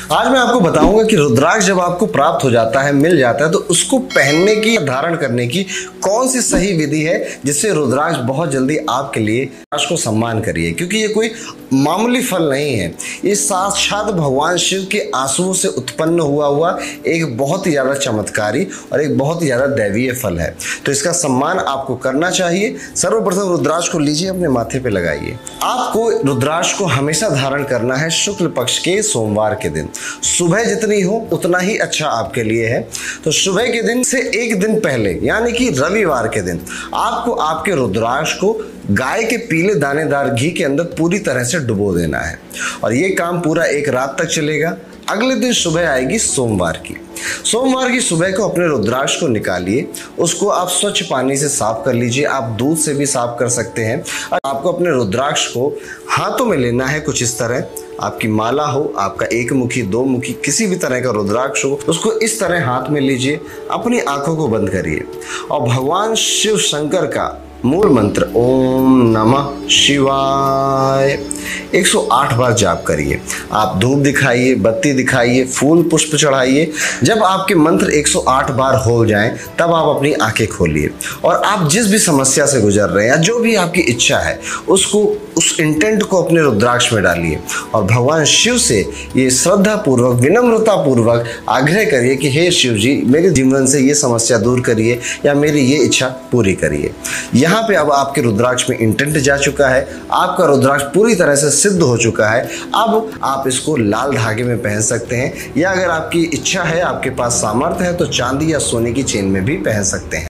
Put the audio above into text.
आज मैं आपको बताऊंगा कि रुद्राक्ष जब आपको प्राप्त हो जाता है, मिल जाता है, तो उसको पहनने की, धारण करने की कौन सी सही विधि है जिससे रुद्राक्ष बहुत जल्दी आपके लिए रुद्राक्ष को सम्मान करिए। क्योंकि ये कोई मामूली फल नहीं है, ये साक्षात भगवान शिव के आंसुओं से उत्पन्न हुआ एक बहुत ही ज्यादा चमत्कारी और एक बहुत ही ज्यादा दैवीय फल है। तो इसका सम्मान आपको करना चाहिए। सर्वप्रथम रुद्राक्ष को लीजिए, अपने माथे पे लगाइए। आपको रुद्राक्ष को हमेशा धारण करना है शुक्ल पक्ष के सोमवार के दिन। सुबह जितनी हो उतना ही अच्छा आपके लिए है। तो सुबह के दिन से एक दिन पहले यानी कि रविवार के दिन आपको आपके रुद्राक्ष को गाय के पीले दानेदार घी के अंदर पूरी तरह से डुबो देना है और ये काम पूरा एक रात तक चलेगा। अगले दिन सुबह आएगी सोमवार की। सोमवार की सुबह को अपने रुद्राक्ष को निकालिए, उसको आप स्वच्छ पानी से साफ कर लीजिए। आप दूध से भी साफ कर सकते हैं। और आपको अपने रुद्राक्ष को हाथों में लेना है कुछ इस तरह। आपकी माला हो, आपका एक मुखी, दो मुखी, किसी भी तरह का रुद्राक्ष हो, उसको इस तरह हाथ में लीजिए। अपनी आंखों को बंद करिए और भगवान शिव शंकर का मूल मंत्र ओम नमः शिवाय 108 बार जाप करिए। आप धूप दिखाइए, बत्ती दिखाइए, फूल पुष्प चढ़ाइए। जब आपके मंत्र 108 बार हो जाएं, तब आप अपनी आंखें खोलिए और आप जिस भी समस्या से गुजर रहे हैं या जो भी आपकी इच्छा है, उसको, उस इंटेंट को अपने रुद्राक्ष में डालिए और भगवान शिव से ये श्रद्धा पूर्वक, विनम्रता पूर्वक आग्रह करिए कि हे शिव जी, मेरे जीवन से ये समस्या दूर करिए या मेरी ये इच्छा पूरी करिए। यहाँ पे अब आपके रुद्राक्ष में इंटेंट जा चुका है, आपका रुद्राक्ष पूरी तरह से सिद्ध हो चुका है। अब आप इसको लाल धागे में पहन सकते हैं या अगर आपकी इच्छा है, आपके पास सामर्थ्य है, तो चांदी या सोने की चेन में भी पहन सकते हैं।